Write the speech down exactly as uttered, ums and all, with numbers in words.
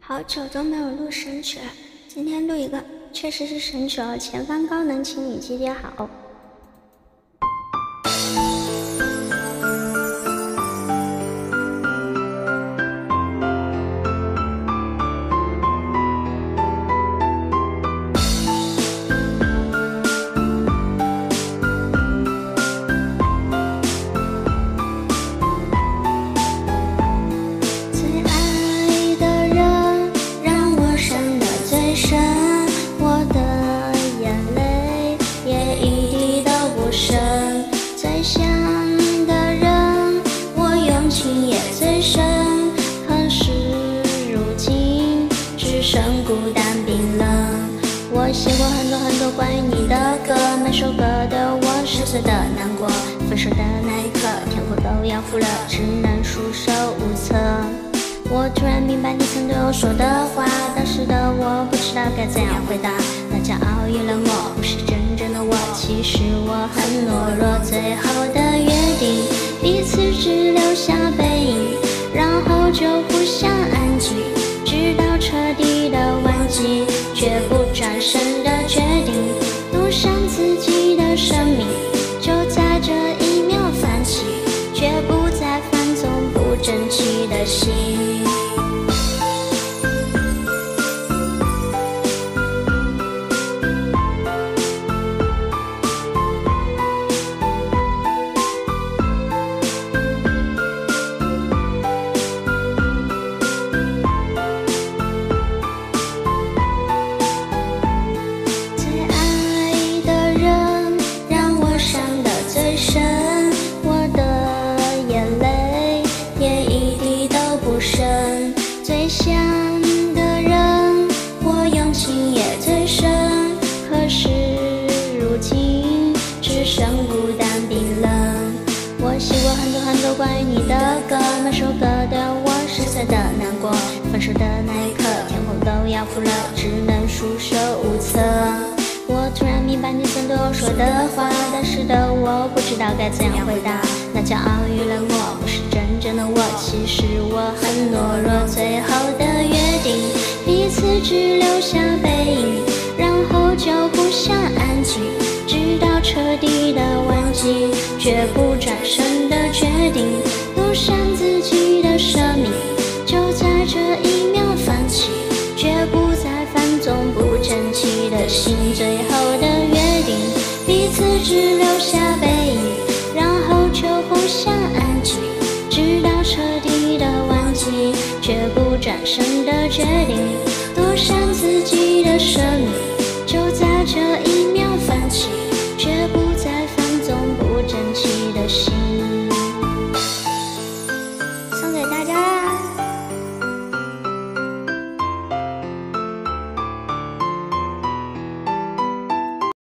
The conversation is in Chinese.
好久都没有录神曲了，今天录一个，确实是神曲哦。前方高能，请你记点好。最想的人，我用情也最深，可是如今只剩孤单冰冷。我写过很多很多关于你的歌，每首歌都有我十岁的难过。分手的那一刻，天空都要哭了，只能束手无策。我突然明白你曾对我说的话，当时的我不知道该怎样回答。那骄傲与冷漠不是真正的我，其实我很懦弱。最后的约定，彼此只留下背影，然后就互相安静，直到彻底的忘记，绝不转身的决定，赌上自己的生命，就在这一秒放弃，绝不再放纵不争气的心。最想的人，我用情也最深，可是如今只剩孤单冰冷。我写过很多很多关于你的歌，每首歌都有我十岁的难过。分手的那一刻，天空都要哭了，只能束手无策。我突然明白你曾对我说的话，当时的我不知道该怎样回答。那骄傲与冷漠不是真正的我，其实我很懦弱。最后的约定，彼此只留下背影，然后就互相安静，直到彻底的忘记，绝不转身的决定，赌上自己的生命，就在这一秒放弃，绝不再放纵不争气的心。最后的约定，彼此只留下背影，然后就互相安静，直到彻底的忘记，绝不转身的决定，赌上自己的生命，就在这一秒放弃。